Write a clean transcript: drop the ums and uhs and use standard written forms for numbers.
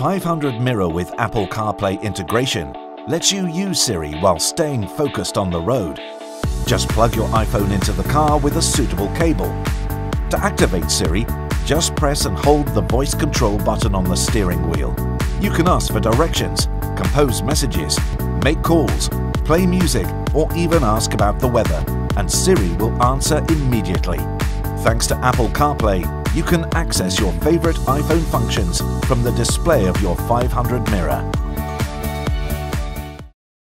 500 Mirror with Apple CarPlay integration lets you use Siri while staying focused on the road. Just plug your iPhone into the car with a suitable cable. To activate Siri, just press and hold the voice control button on the steering wheel. You can ask for directions, compose messages, make calls, play music, or even ask about the weather, and Siri will answer immediately. Thanks to Apple CarPlay, you can access your favorite iPhone functions from the display of your 500 Mirror.